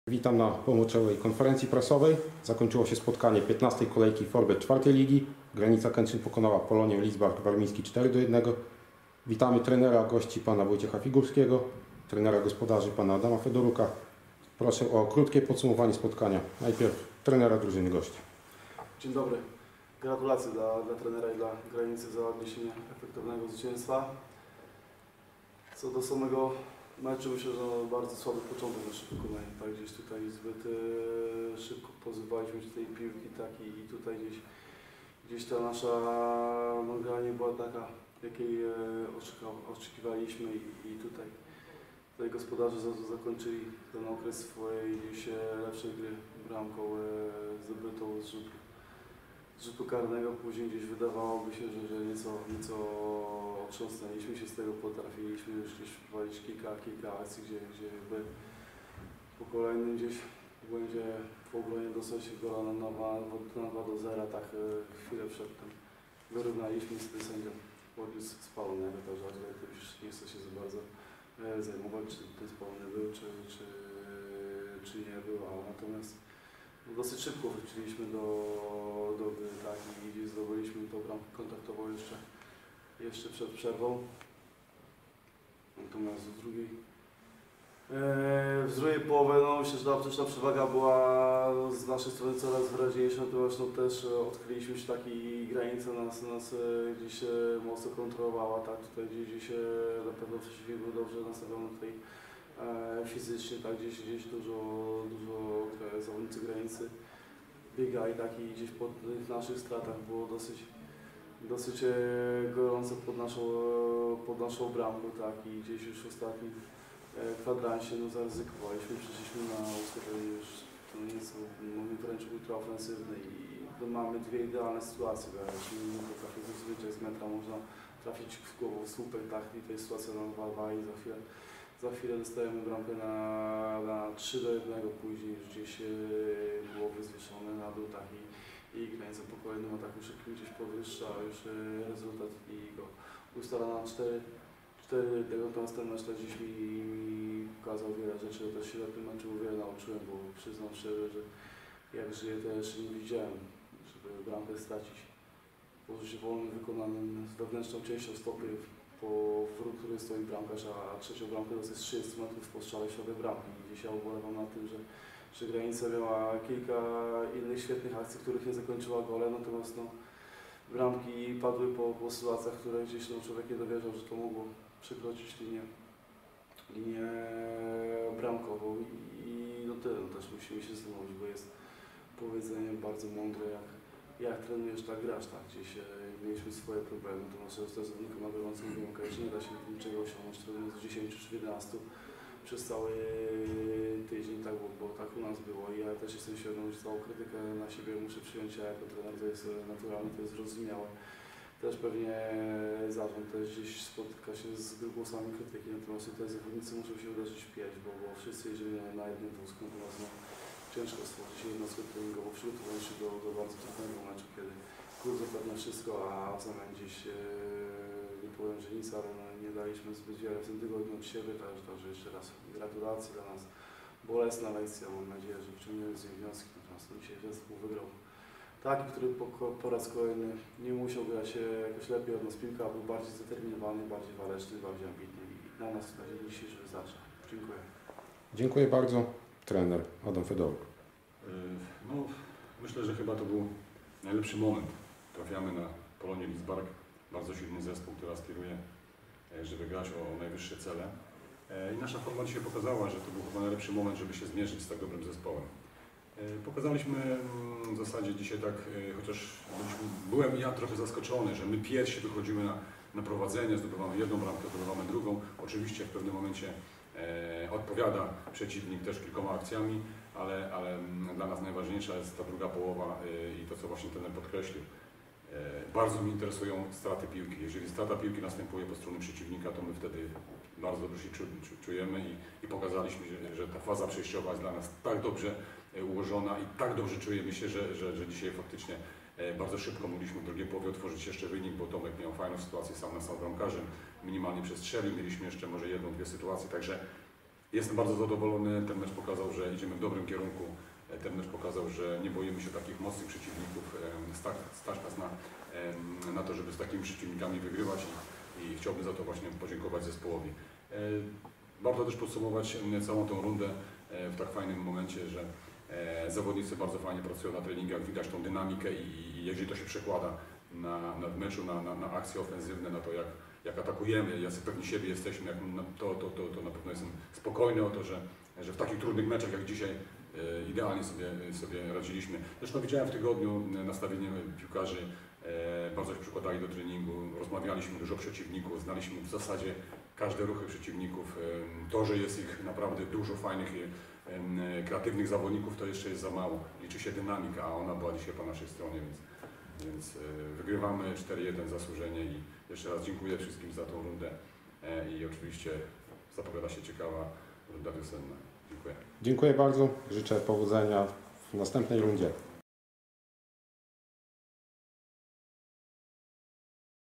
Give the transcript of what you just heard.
Witam na pomoczowej konferencji prasowej. Zakończyło się spotkanie 15. kolejki Forbet 4. ligi. Granica Kętrzyn pokonała Polonię Lidzbark Warmiński 4-1. Witamy trenera gości pana Wojciecha Figurskiego, trenera gospodarzy pana Adama Fedoruka. Proszę o krótkie podsumowanie spotkania. Najpierw trenera drużyny gości. Dzień dobry. Gratulacje dla trenera i dla Granicy za odniesienie efektywnego zwycięstwa. Co do samego meczu, myślę, że bardzo słaby początek naszych wykonań. Tak, gdzieś tutaj zbyt szybko pozbywaliśmy się tej piłki, tak, i tutaj gdzieś ta nasza gra nie była taka, jakiej oczekiwaliśmy i tutaj gospodarze zakończyli ten okres swojej gdzieś lepszej gry bramką zdobytą z rzutu karnego. Później gdzieś wydawałoby się, że nieco otrząsnęliśmy się z tego, potrafiliśmy już gdzieś wprowadzić kilka akcji, gdzie jakby po kolejnym gdzieś będzie w obronie dostać się gola na 2-0, tak chwilę przedtem wyrównaliśmy z tym sędzią podniósł spalonego, także już nie chce się za bardzo zajmować, czy ten spalony był, czy nie był, ale natomiast dosyć szybko wróciliśmy do gry, tak, i zdobyliśmy tą bramkę kontaktową jeszcze przed przerwą. Natomiast w drugiej połowie, no myślę, że ta przewaga była z naszej strony coraz wyraźniejsza, natomiast też odkryliśmy się i granica nas gdzieś mocno kontrolowała, tak, tutaj gdzieś na pewno przeciwnik był dobrze nastawiony tutaj fizycznie, tak, gdzieś dużo zawodnicy granicy biegali, tak, i gdzieś po tych naszych stratach było dosyć gorąco pod naszą bramką, tak, i gdzieś już w ostatnim kwadransie zaryzykowaliśmy, przeszliśmy na ustawienie już nieco, wręcz ultraofensywny i mamy dwie idealne sytuacje, bo jeśli nie potrafię zazwyczaj z metra można trafić w głową w słupek, tak, i to jest sytuacja na 2-2 i za chwilę dostajemy bramkę na 3-1, później już gdzieś było wyzwieszone na dół, tak, i granica po kolejnym ataku szybkim gdzieś podwyższa już rezultat i go ustala na 4-1, natomiast ten mecz gdzieś mi pokazał wiele rzeczy, też się na tym meczu wiele nauczyłem, bo przyznam szczerze, że jak żyję, to jeszcze nie widziałem, żeby bramkę stracić po rzucie wolnym wykonanym z wewnętrzną częścią stopy po wróg, który stoi bramkarz, a trzecią bramkę to jest 30 metrów po strzale w środek bramki. I gdzieś ja ubolewam na tym, że Granica miała kilka innych świetnych akcji, których nie zakończyła golem, natomiast bramki padły po sytuacjach, które gdzieś człowiek nie dowierzał, że to mogło przekroczyć linię bramkową i tyle, też musimy się zastanowić, bo jest powiedzenie bardzo mądre, jak trenujesz, tak grasz, tak, gdzieś mieliśmy swoje problemy, to nasze zawodnikom na gorącą piłkę, że nie da się niczego osiągnąć, trenując z 10 czy 11 przez cały tydzień, tak, bo tak u nas było i ja też jestem świadomy, że całą krytykę na siebie muszę przyjąć, a jako trener to jest naturalne, to jest zrozumiałe. Też pewnie zarząd też gdzieś spotyka się z głosami krytyki, natomiast tutaj zawodnicy muszą się uderzyć w pierś, bo wszyscy jeździmy na jednym wózku, natomiast ciężko stworzyć jednostkę treningową, przygotować się do bardzo trudnego meczu, kiedy klub zapewne wszystko, a w zamian gdzieś nie powiem, że nic, ale nie daliśmy zbyt wiele w tym tygodniu od siebie, także jeszcze raz gratulacje dla nas. Bolesna lekcja, mam nadzieję, że wyciągniemy z niej wnioski, natomiast dzisiaj zespół wygrał taki, który po raz kolejny nie musiał grać jakoś lepiej od nas piłka, był bardziej zdeterminowany, bardziej waleczny, bardziej ambitny i na nas na dzień dzisiejszy wystarcza. Dziękuję. Dziękuję bardzo. Trener Adam Fedoruk. No, myślę, że chyba to był najlepszy moment. Trafiamy na Polonię Lidzbark, bardzo silny zespół, który aspiruje, żeby grać o najwyższe cele. I nasza forma dzisiaj pokazała, że to był chyba najlepszy moment, żeby się zmierzyć z tak dobrym zespołem. Pokazaliśmy w zasadzie dzisiaj tak, chociaż byłem ja trochę zaskoczony, że my pierwsi wychodzimy na prowadzenie, zdobywamy jedną bramkę, zdobywamy drugą. Oczywiście w pewnym momencie odpowiada przeciwnik też kilkoma akcjami, ale dla nas najważniejsza jest ta druga połowa i to, co właśnie trener podkreślił. Bardzo mnie interesują straty piłki. Jeżeli strata piłki następuje po stronie przeciwnika, to my wtedy bardzo dobrze się czujemy i pokazaliśmy, że ta faza przejściowa jest dla nas tak dobrze ułożona i tak dobrze czujemy się, że dzisiaj faktycznie bardzo szybko mogliśmy w drugiej połowie otworzyć jeszcze wynik, bo Tomek miał fajną sytuację sam na sam bramkarzem, minimalnie przestrzelił, mieliśmy jeszcze może jedną, dwie sytuacje, także Jestem bardzo zadowolony, ten mecz pokazał, że idziemy w dobrym kierunku. Ten mecz pokazał, że nie boimy się takich mocnych przeciwników, stać nas na to, żeby z takimi przeciwnikami wygrywać i chciałbym za to właśnie podziękować zespołowi. Warto też podsumować całą tą rundę w tak fajnym momencie, że zawodnicy bardzo fajnie pracują na treningach, widać tą dynamikę i jeżeli to się przekłada na meczu, na akcje ofensywne, na to jak atakujemy, jacy pewni siebie jesteśmy, to na pewno jestem spokojny o to, że w takich trudnych meczach jak dzisiaj idealnie sobie radziliśmy. Zresztą widziałem w tygodniu nastawienie piłkarzy, bardzo się przykładali do treningu, rozmawialiśmy dużo o przeciwników, znaliśmy w zasadzie każde ruchy przeciwników. To, że jest ich naprawdę dużo fajnych i kreatywnych zawodników, to jeszcze jest za mało. Liczy się dynamika, a ona była dzisiaj po naszej stronie, więc wygrywamy 4-1 zasłużenie i jeszcze raz dziękuję wszystkim za tą rundę i oczywiście zapowiada się ciekawa runda wiosenna. Dziękuję. Dziękuję bardzo. Życzę powodzenia w następnej rundzie.